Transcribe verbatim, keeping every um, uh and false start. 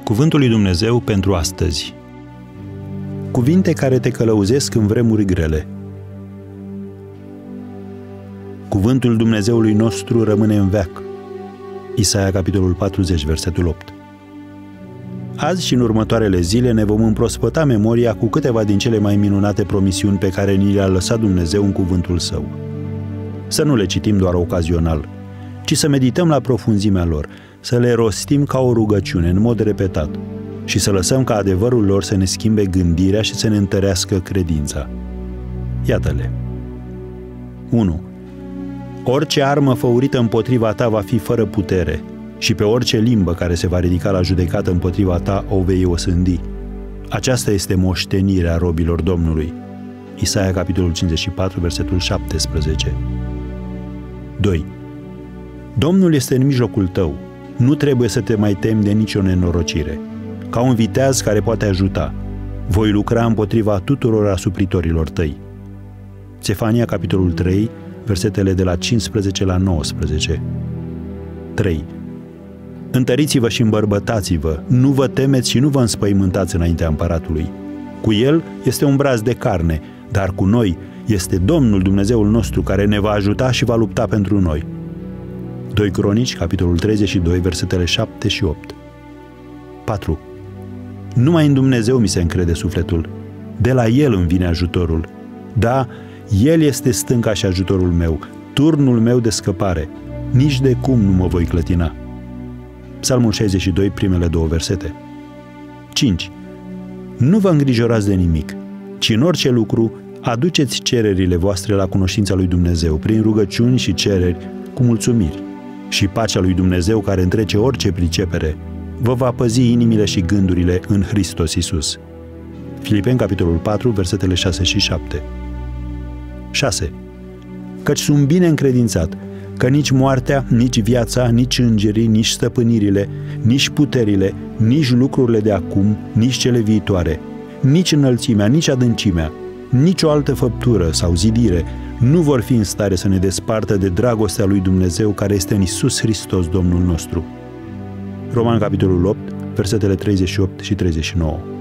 Cuvântul lui Dumnezeu pentru astăzi. Cuvinte care te călăuzesc în vremuri grele. Cuvântul Dumnezeului nostru rămâne în veac. Isaia, capitolul patruzeci, versetul opt. Azi și în următoarele zile ne vom împrospăta memoria cu câteva din cele mai minunate promisiuni pe care ni le-a lăsat Dumnezeu în cuvântul Său. Să nu le citim doar ocazional, ci să medităm la profunzimea lor, să le rostim ca o rugăciune, în mod repetat, și să lăsăm ca adevărul lor să ne schimbe gândirea și să ne întărească credința. Iată-le. unu. Orice armă făurită împotriva ta va fi fără putere și pe orice limbă care se va ridica la judecată împotriva ta o vei osândi. Aceasta este moștenirea robilor Domnului. Isaia, capitolul cincizeci și patru, versetul șaptesprezece. doi. Domnul este în mijlocul tău. Nu trebuie să te mai temi de nicio nenorocire. Ca un viteaz care poate ajuta, voi lucra împotriva tuturor asupritorilor tăi. Sefania, capitolul trei, versetele de la cincisprezece la nouăsprezece. trei. Întăriți-vă și îmbărbătați-vă, nu vă temeți și nu vă înspăimântați înaintea împăratului. Cu el este un braț de carne, dar cu noi este Domnul Dumnezeul nostru care ne va ajuta și va lupta pentru noi. doi Cronici, capitolul treizeci și doi, versetele șapte și opt. patru. Numai în Dumnezeu mi se încrede sufletul. De la El îmi vine ajutorul. Da, El este stânca și ajutorul meu, turnul meu de scăpare. Nici de cum nu mă voi clătina. Psalmul șaizeci și doi, primele două versete. cinci. Nu vă îngrijorați de nimic, ci în orice lucru aduceți cererile voastre la cunoștința lui Dumnezeu, prin rugăciuni și cereri, cu mulțumiri. Și pacea lui Dumnezeu, care întrece orice pricepere, vă va păzi inimile și gândurile în Hristos Iisus. Filipeni, capitolul patru, versetele șase și șapte. șase. Căci sunt bine încredințat că nici moartea, nici viața, nici îngerii, nici stăpânirile, nici puterile, nici lucrurile de acum, nici cele viitoare, nici înălțimea, nici adâncimea, nici o altă făptură sau zidire nu vor fi în stare să ne despartă de dragostea lui Dumnezeu care este în Iisus Hristos, Domnul nostru. Roman, capitolul opt, versetele treizeci și opt și treizeci și nouă.